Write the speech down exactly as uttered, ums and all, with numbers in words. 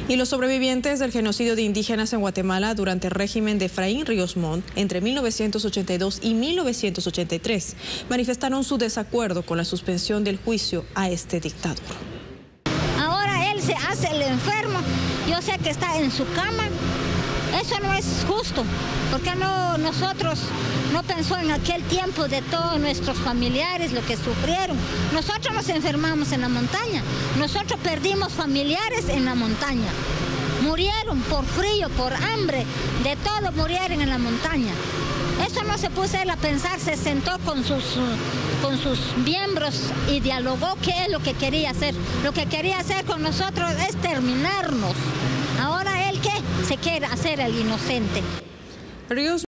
Y los sobrevivientes del genocidio de indígenas en Guatemala durante el régimen de Efraín Ríos Montt entre mil novecientos ochenta y dos y mil novecientos ochenta y tres manifestaron su desacuerdo con la suspensión del juicio a este dictador. Ahora él se hace el enfermo, yo sé que está en su cama. Eso no es justo, porque no, nosotros no pensó en aquel tiempo de todos nuestros familiares, lo que sufrieron. Nosotros nos enfermamos en la montaña, nosotros perdimos familiares en la montaña. Murieron por frío, por hambre, de todo murieron en la montaña. Eso no se puso él a pensar, se sentó con sus, con sus miembros y dialogó qué es lo que quería hacer. Lo que quería hacer con nosotros es terminarnos. Ahora él, ¿qué? Se quiere hacer el inocente. Ríos